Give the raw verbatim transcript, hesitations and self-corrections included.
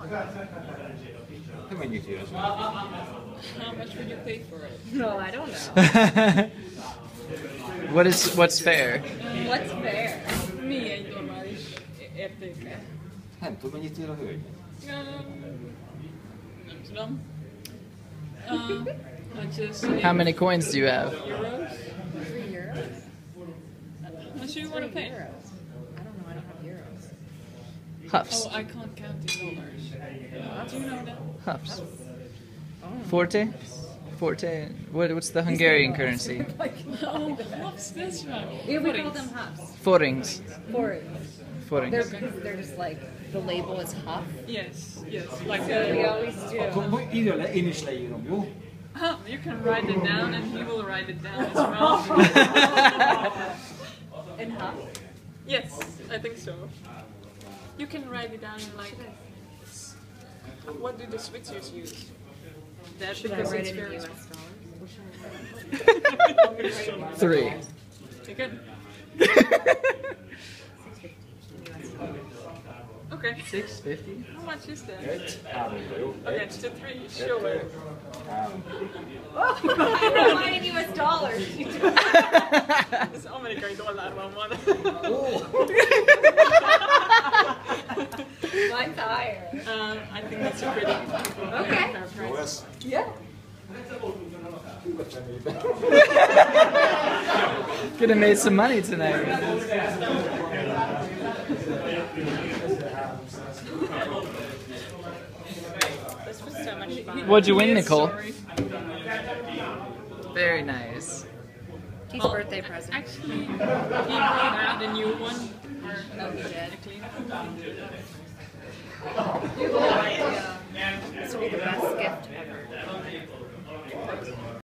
Hur mycket hyra? How much would you pay for it? No, I don't know. What is what's fair? What's fair? Milyen normális értéke? Nem tudom, mennyit ér a hölgy? Nem tudom. Uh, let's just say How many coins do you have? euros. Three euros? How much do you want to pay? Euros. I don't know, I don't have euros. Huffs. Oh, I can't count in dollars. Do you know that? Huffs. Oh. Forte? Forte. What, what's the Hungarian currency? Oh, what's this one? Yeah, we call them huffs. Forings. Forings. Forings. They're, they're just like, the label is huff. Yes, yes. Like So we uh, always do. Akkor írja le, én is leírom, jó? huh, you can write it down and he will write it down as well. In huff? Yes, I think so. You can write it down in like. What do the Switzers use? That Should I write person's it in very U S small. dollars? Three. You can. Okay. Six fifty. How much is that? Ett, három, jó? Against the three, sure. Három. I don't know in U S dollars. Ez amerikai dollárban van. Mine's higher. Um, I think that's a pretty Okay. fair Jó price. lesz? Yeah. Could have made some money tonight. This was so much fun. What'd you win, Yes, Nichole? sorry. Very nice. Keith's Well, birthday present. Actually, he brought out a new one. Or, Oh, he did? a clean This will be the best gift ever.